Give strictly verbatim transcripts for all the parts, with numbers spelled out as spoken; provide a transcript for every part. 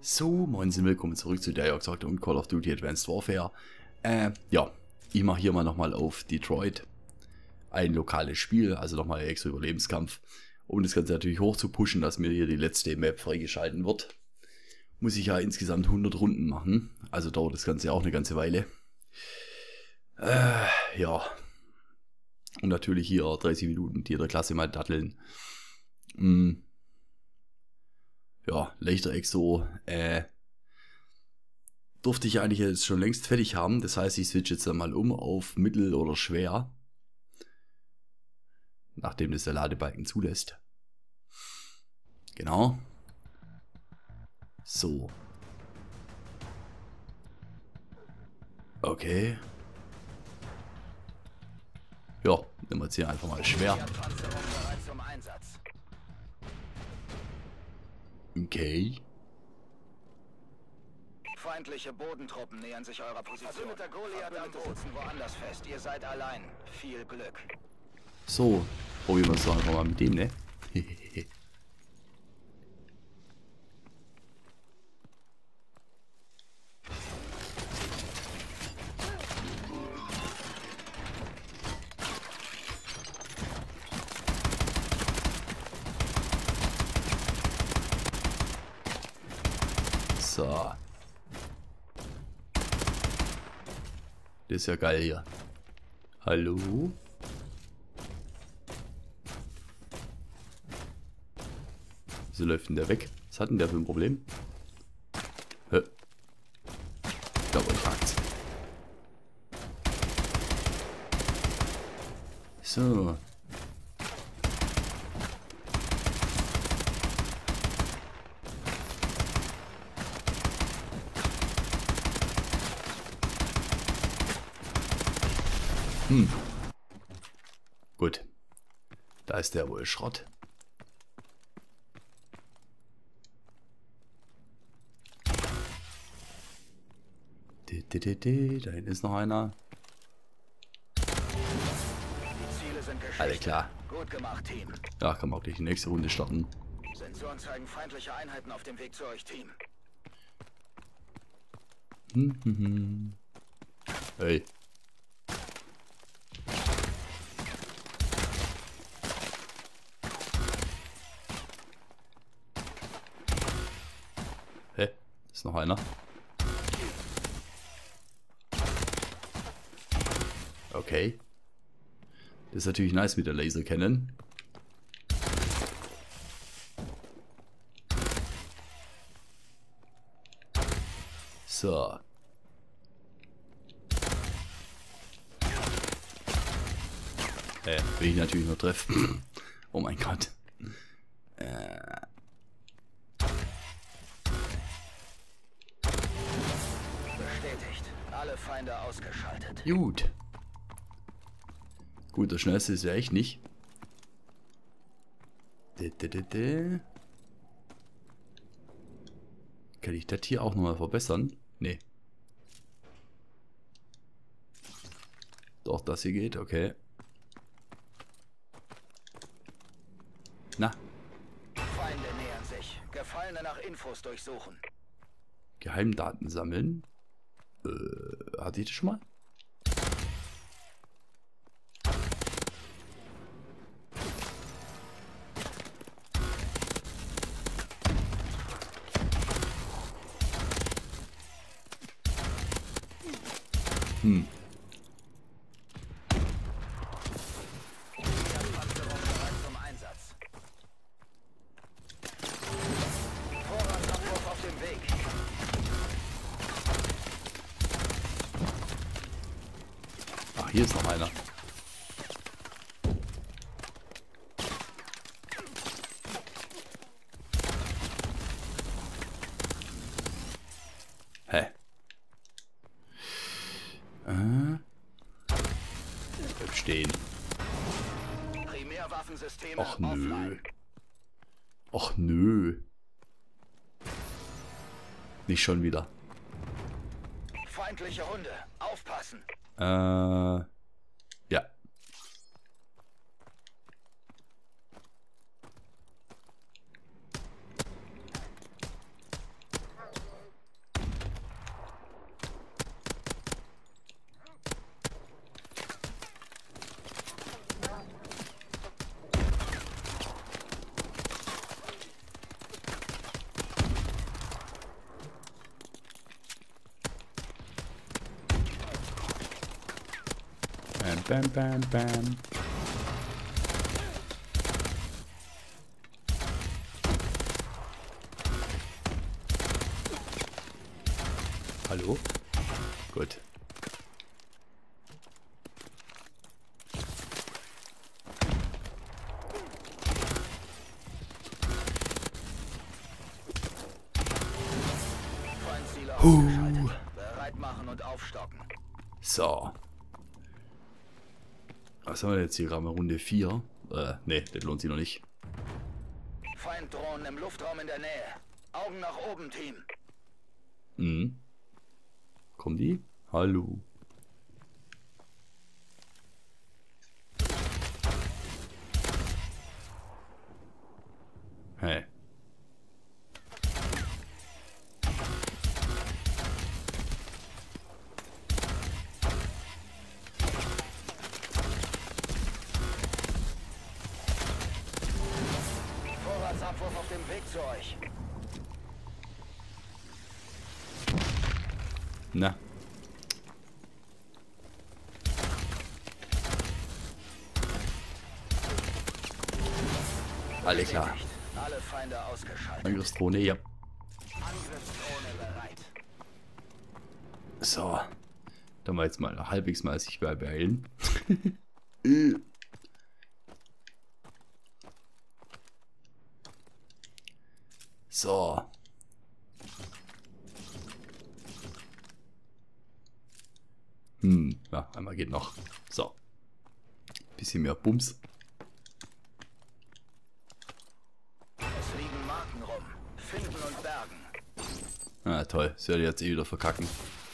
So, moin, willkommen zurück zu der Jagd und Call of Duty Advanced Warfare. Äh, ja, ich mache hier mal nochmal auf Detroit. Ein lokales Spiel, also nochmal extra Überlebenskampf. Um das Ganze natürlich hoch zu pushen, dass mir hier die letzte Map freigeschalten wird, muss ich ja insgesamt hundert Runden machen. Also dauert das Ganze auch eine ganze Weile. Äh, ja. Und natürlich hier dreißig Minuten mit jeder Klasse mal datteln. Hm. Ja, leichter Exo, äh, durfte ich eigentlich jetzt schon längst fertig haben. Das heißt, ich switche jetzt dann mal um auf mittel oder schwer. Nachdem das der Ladebalken zulässt. Genau. So. Okay. Ja, nehmen wir jetzt hier einfach mal schwer. Okay. Feindliche Bodentruppen nähern sich eurer Position. Also mit der Goliath am Boden sitzen woanders fest. Ihr seid allein. Viel Glück. So, probieren wir es doch einfach mal mit dem, ne? So. Das ist ja geil hier. Hallo? Wieso läuft denn der weg? Was hat denn der für ein Problem? Hä? Ich glaube, euch hakt's. So. Hm. Gut. Da ist der wohl Schrott. Da hinten ist noch einer. Alles klar. Gut gemacht, Team. Ja, kann man auch gleich die nächste Runde starten. Sensoren zeigen feindliche Einheiten auf dem Weg zu euch, Team. Hm, hm, hm. Hey. Hä? Ist noch einer? Okay. Das ist natürlich nice mit der Lasercannon. So. Äh, will ich natürlich nur treffen. Oh mein Gott. Äh. Bestätigt. Alle Feinde ausgeschaltet. Gut. Gut, das schnellste ist ja echt nicht. Kann ich das hier auch nochmal verbessern? Nee. Doch, das hier geht, okay. Na. Feinde nähern sich. Gefallene nach Infos durchsuchen. Geheimdaten sammeln. Äh, hatte ich das schon mal? Hm. Zum Einsatz. Vorratsabwurf auf dem Weg. Ach, hier ist noch einer. Hä? Äh. Bleib stehen. Primärwaffensysteme Och nö. offline. Och nö. Nicht schon wieder. Feindliche Hunde. Aufpassen. Äh. Ja. bam, bam, bam. Hallo? Gut. Huh. Bereit machen und aufstocken. So. Was haben wir jetzt hier gerade mal Runde vier? Äh, ne, das lohnt sich noch nicht. Feinddrohnen im Luftraum in der Nähe. Augen nach oben, Team. Mhm. Kommen die? Hallo. Hey. Vorratsabwurf auf dem Weg zu euch. Na. Alle klar. Alle Feinde ausgeschaltet. Angriffsdrohne, ja. Angriffsdrohne bereit. So. Dann mal jetzt mal halbwegs mal sich beeilen. So. Hm, ja, einmal geht noch. So. Bisschen mehr Bums. Es liegen Marken rum. Finden und bergen. Ah, toll. Das werde ich jetzt eh wieder verkacken.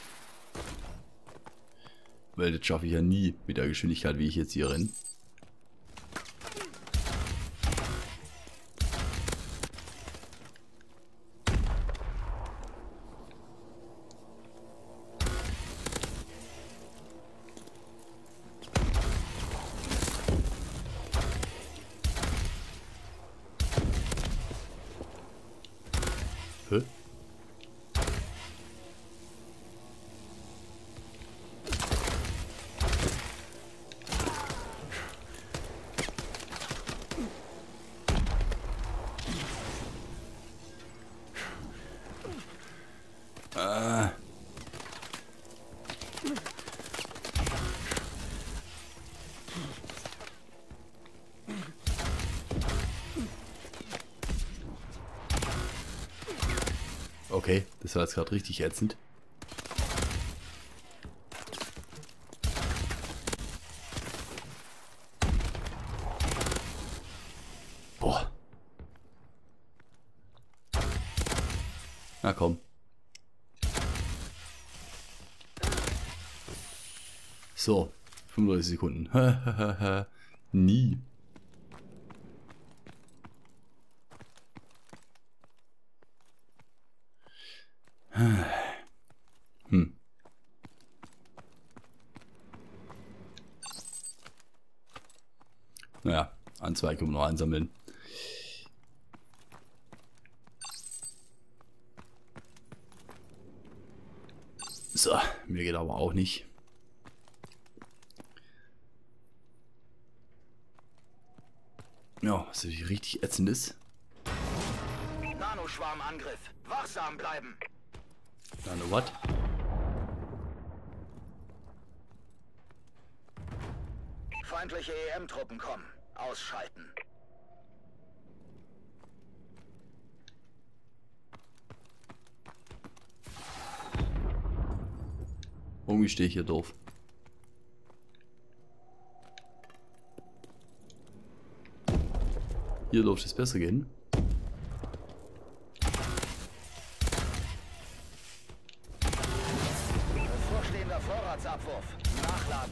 Weil das schaffe ich ja nie mit der Geschwindigkeit, wie ich jetzt hier renne. Hä? Äh. Okay, das war jetzt gerade richtig ätzend. Boah. Na komm. So, fünfunddreißig Sekunden. Nie. Hm. Naja, an zwei können wir noch einsammeln. So, mir geht aber auch nicht. Ja, was natürlich richtig ätzend ist. Nanoschwarmangriff. Wachsam bleiben. Nano what? Feindliche E M-Truppen kommen. Ausschalten. Irgendwie stehe ich hier doof. Hier dürfte es besser gehen. Bevorstehender Vorratsabwurf. Nachladen.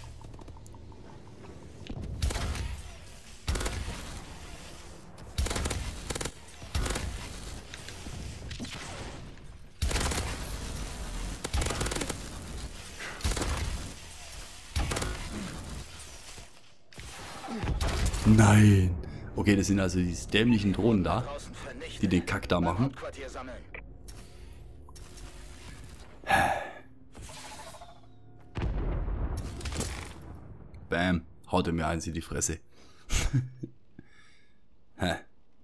Nein. Okay, das sind also diese dämlichen Drohnen da, Draußen vernichtet. die den Kack da Beim machen. Hauptquartier sammeln. Bam. Haut er mir eins in die Fresse. Hä?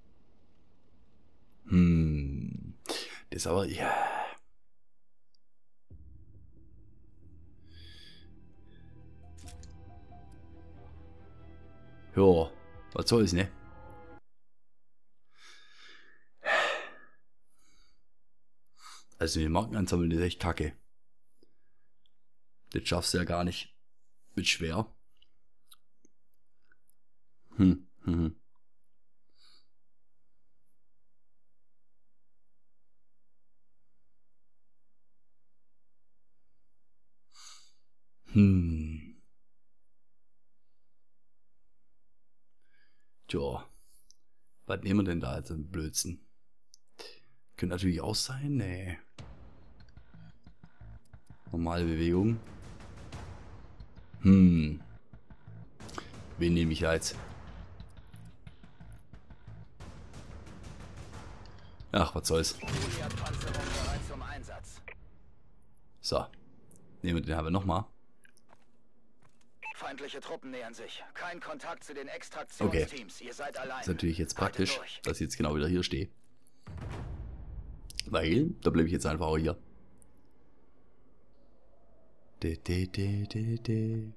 Hm. Das aber, ja. Ja, was soll's, ne? Also die Marken ansammeln ist echt kacke. Das schaffst du ja gar nicht. Wird schwer. Hm, hm. Hm. Tja. Was nehmen wir denn da als ein Blödsinn? Könnte natürlich auch sein, nee. Normale Bewegung. Hm. Wen nehme ich jetzt? Ach, was soll's. So. Nehmen wir den aber nochmal. Feindliche Truppen nähern sich. Kein Kontakt zu den Extraktionsteams. Okay. Ihr seid allein. Ist natürlich jetzt praktisch, dass ich jetzt genau wieder hier stehe. Weil, da bleibe ich jetzt einfach auch hier. De, de, de, de, de.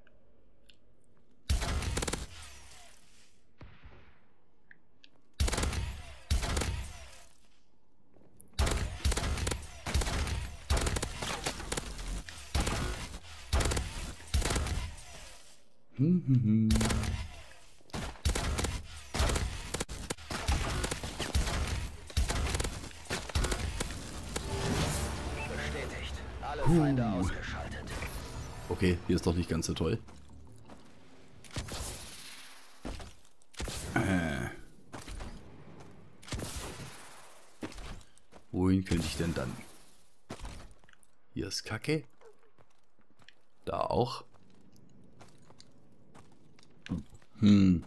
Hm, hm, hm. Bestätigt. Alle Feinde Uh. ausgeschaltet. Okay, hier ist doch nicht ganz so toll. Äh. Wohin könnte ich denn dann? Hier ist Kacke. Da auch. Hm.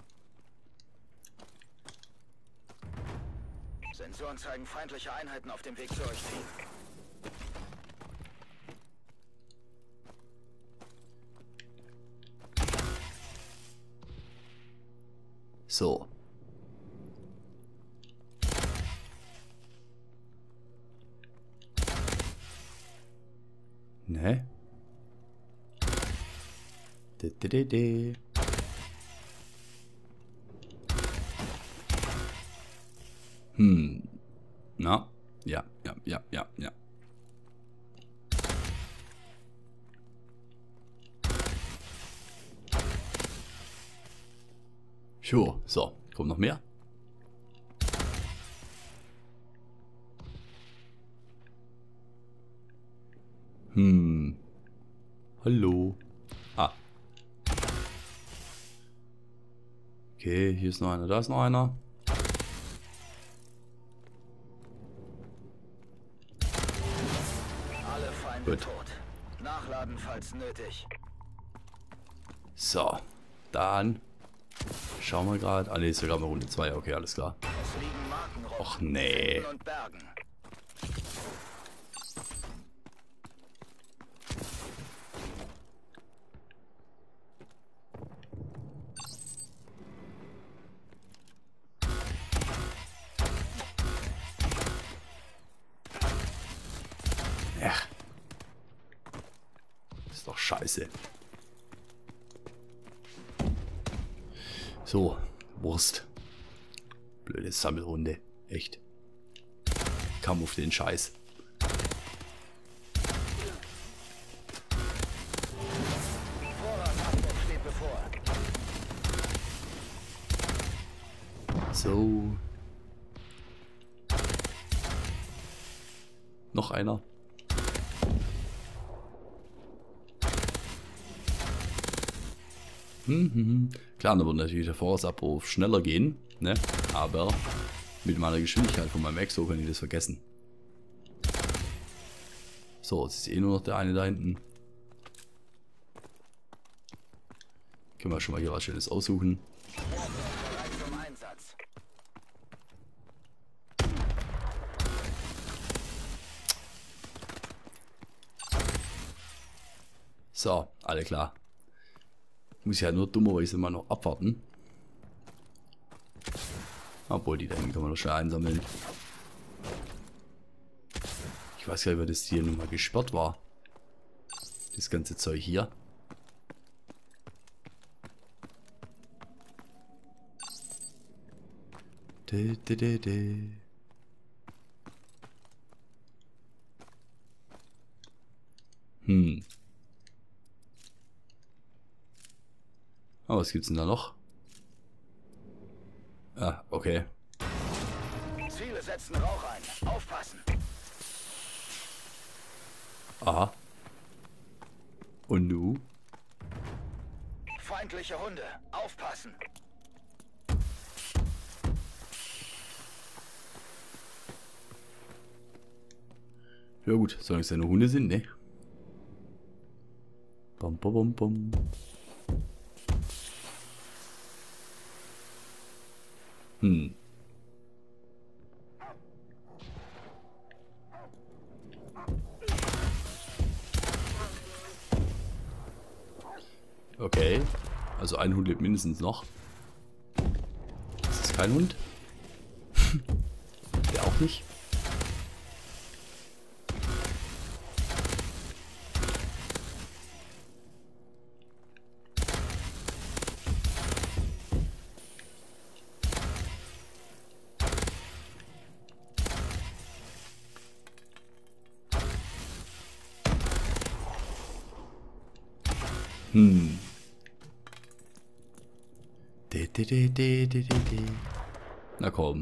Sensoren zeigen feindliche Einheiten auf dem Weg zu euch, Team. So. Ne? De, de, de, de. Hm. Na? Ja, ja, ja, ja, ja. Sure. So, kommt noch mehr? Hm. Hallo. Ah. Okay, hier ist noch einer, da ist noch einer. Alle Feinde Gut. tot. Nachladen, falls nötig. So, dann schauen wir gerade. Ah ne, ist sogar mal Runde zwei. Okay, alles klar. Es liegen Marken rum. Och nee. Finden und bergen. Ach. Ist doch scheiße. So, Wurst. Blöde Sammelrunde. Echt. Kam auf den Scheiß. Vorratsabbruch steht bevor. So. Noch einer. Hm, hm, hm. Klar, da wird natürlich der Vorratsabruf schneller gehen, ne? Aber mit meiner Geschwindigkeit von meinem Exo kann ich das vergessen. So, jetzt ist eh nur noch der eine da hinten. Können wir schon mal hier was Schönes aussuchen. Bereit zum Einsatz. So, alle klar. Muss ja nur dummerweise mal noch abwarten. Obwohl, die da hinten kann man doch schnell einsammeln. Ich weiß gar nicht, ob das hier nun mal gesperrt war. Das ganze Zeug hier. De, de, de, de. Hm. Oh, was gibt's denn da noch? Ah, okay. Ziele setzen Rauch ein. Aufpassen. Aha. Und du? Feindliche Hunde. Aufpassen. Ja gut, solange es ja nur Hunde sind, ne? Bum, bum, bum, bum. Hm. Okay. Also ein Hund lebt mindestens noch. Das ist kein Hund. Der auch nicht. Hm. De, de, de, de, de, de. Na komm.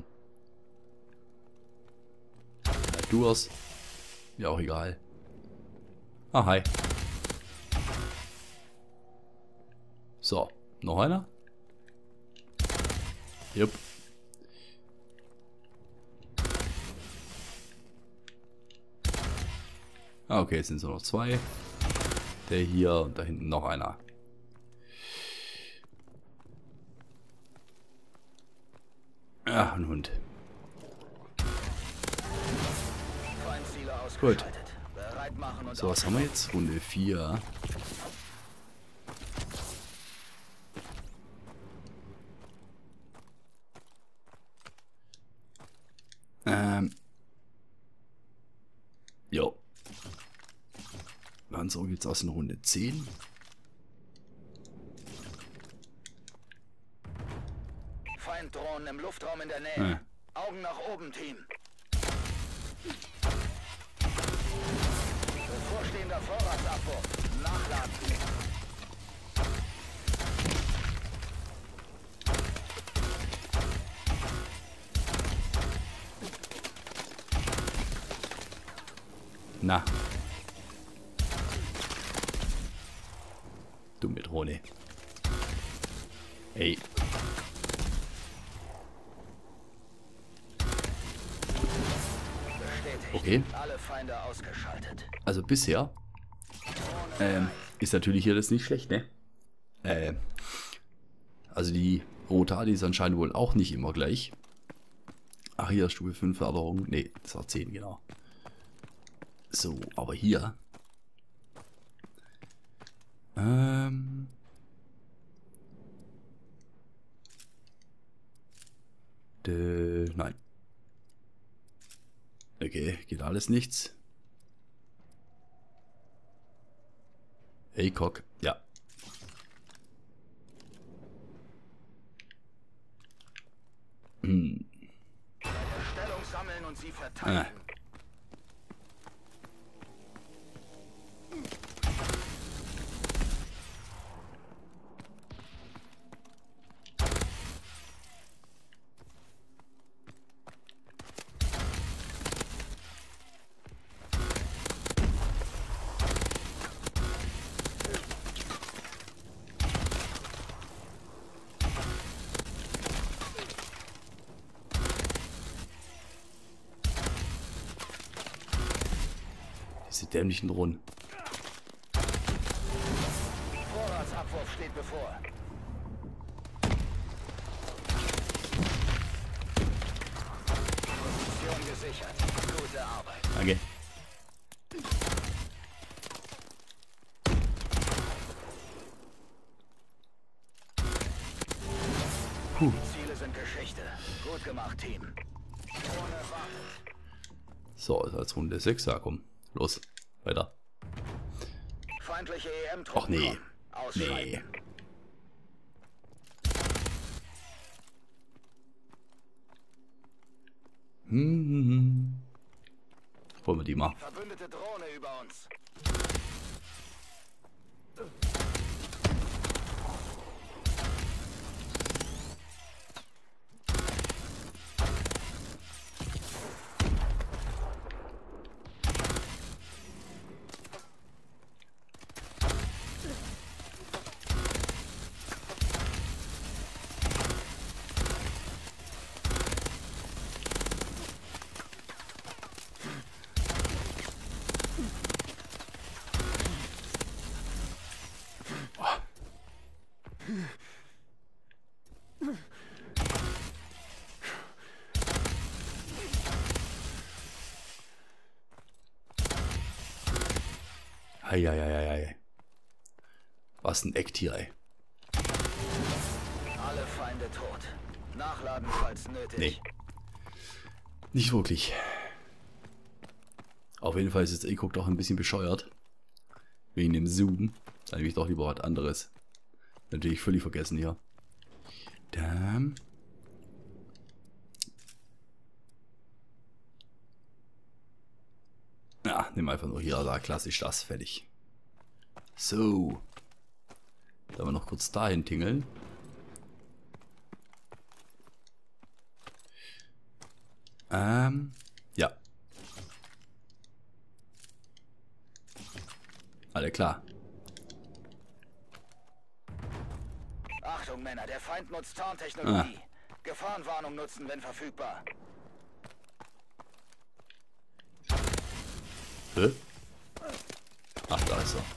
Na, du hast. Ja, auch egal. Ah, hi. So, noch einer? Jupp. Ah, okay, jetzt sind es nur noch zwei. Der hier und da hinten noch einer. Ah, ein Hund. Gut. So, was haben wir jetzt? Runde vier. Ähm. Jo. Dann so geht's aus in Runde zehn. Feinddrohnen im Luftraum in der Nähe. Ah. Augen nach oben, Team. Bevorstehender Vorratsabwurf. Nachladen. Na. Dumme Drohne. Hey. Okay. Alle Feinde ausgeschaltet. Also bisher ähm, ist natürlich hier das nicht schlecht, ne? Äh, also die Rota, die ist anscheinend wohl auch nicht immer gleich. Ach, hier Stufe fünf Förderung. Ne, das war zehn, genau. So, aber hier. Ähm. De, nein. Okay, geht alles nichts. Hey, Cock. Ja. Hm. Stellung sammeln und sie verteidigen. Ah. Diese dämlichen Drohnen. Vorratsabwurf steht bevor. Position gesichert. Gute Arbeit. Danke. Puh. Die Ziele sind Geschichte. Gut gemacht, Team. Drohne wartet. So, als Runde sechs, ja komm. Los, weiter. Feindliche E M-Truppen. Ach nee. Nee. Hm, hm, hm. Holen wir die mal. Verbündete Drohne über uns. Eieieiei. Was ein Ecktier, ey. Alle Feinde tot. Nachladen, falls nötig. Nee. Nicht wirklich. Auf jeden Fall ist jetzt E-Cook doch ein bisschen bescheuert. Wegen dem Zoom. Dann nehme ich doch lieber was anderes. Natürlich völlig vergessen hier. Damn. Ja, nimm einfach nur hier, da klassisch das, fertig. So. Da wir noch kurz dahin tingeln. Ähm, ja. Alle klar. Achtung, Männer, der Feind nutzt Tarntechnologie. Ah. Gefahrenwarnung nutzen, wenn verfügbar. Hä? Ach, da ist er.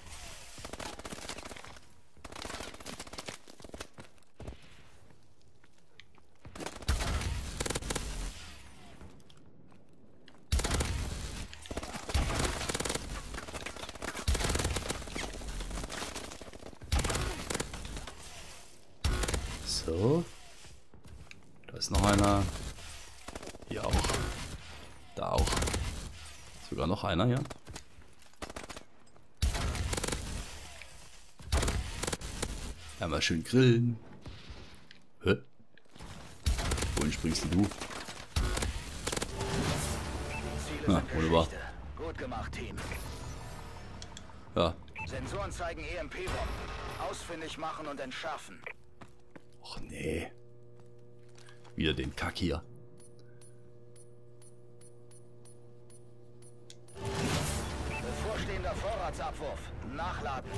So. Da ist noch einer. Hier auch. Da auch. Sogar noch einer, ja. Einmal schön grillen. Hä? Wohin springst du? Na, wunderbar. Gut gemacht, Team. Ja. Sensoren zeigen E M P-Bomben. Ausfindig machen und entschärfen. Och nee. Wieder den Kack hier. Bevorstehender Vorratsabwurf. Nachladen.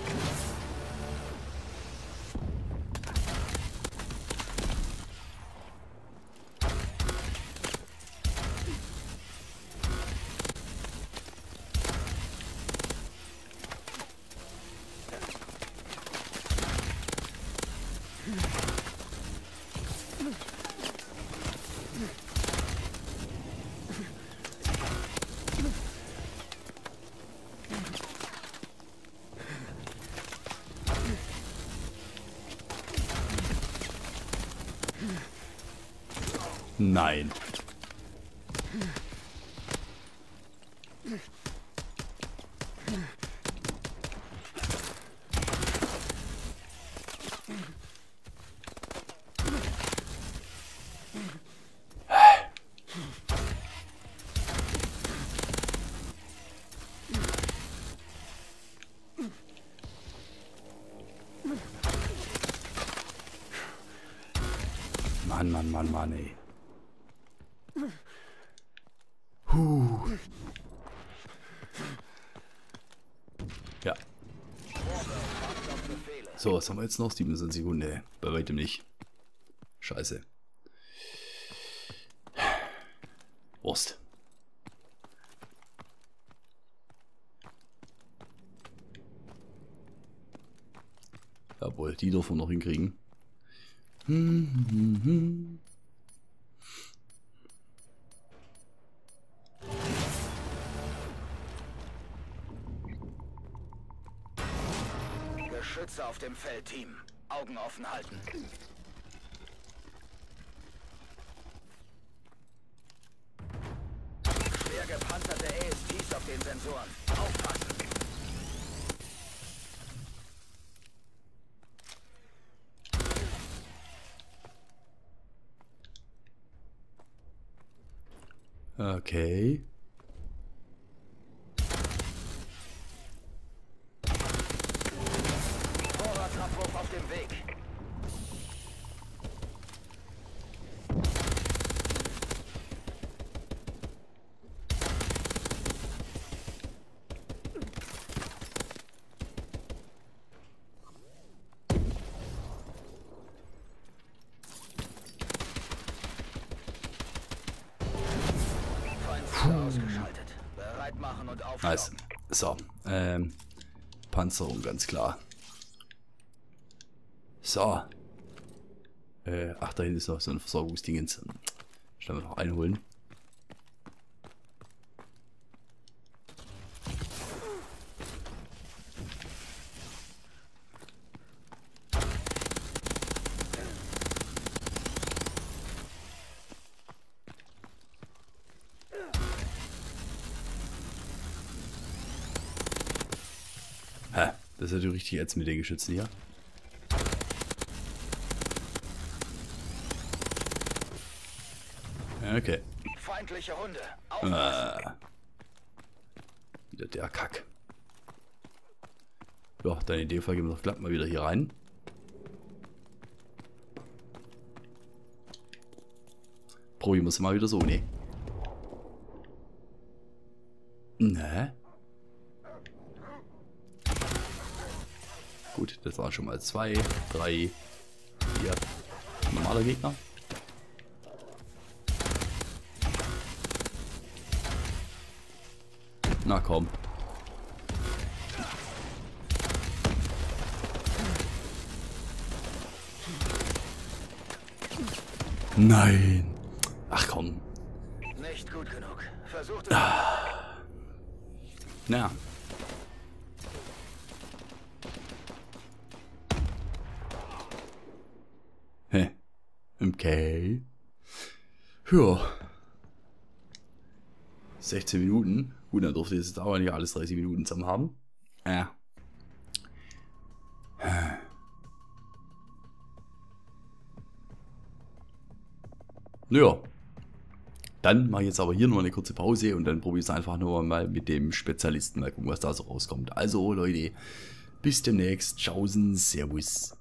Nein. Mann, Mann, Mann, Mann, ey. Huh. Ja. So, was haben wir jetzt noch? siebenundzwanzig Sekunden. Nee, bei weitem nicht. Scheiße. Wurst. Jawohl, die dürfen wir noch hinkriegen. Hm, hm, hm. Geschütze auf dem Feld, Team. Augen offen halten. Sensoren. Aufpassen. Okay. Vorratsabbruch auf dem Weg. Ausgeschaltet. Bereit machen und aufstocken. Nice. So. Ähm, Panzerung, ganz klar. So. Äh, ach, da hinten ist noch so ein Versorgungsdingens. Schnell mal noch einholen. Hä? Das ist natürlich richtig jetzt mit den Geschützen hier. Okay. Feindliche Hunde. Äh. Wieder der Kack. Ja, deine Idee, gehen wir doch glatt mal wieder hier rein. Probieren wir es mal wieder so, ne? Ne? Gut, das waren schon mal zwei, drei, vier. Normaler Gegner. Na komm. Nein. Ach komm. Nicht gut genug. Versucht es. Ah. Na. Hä. Okay. Ja. sechzehn Minuten. Gut, dann durfte es dauern, ja alles dreißig Minuten zusammen haben. Äh. Ja. Dann mache ich jetzt aber hier noch eine kurze Pause und dann probiere ich es einfach nur mal mit dem Spezialisten. Mal gucken, was da so rauskommt. Also Leute, bis demnächst. Tschaußen, Servus.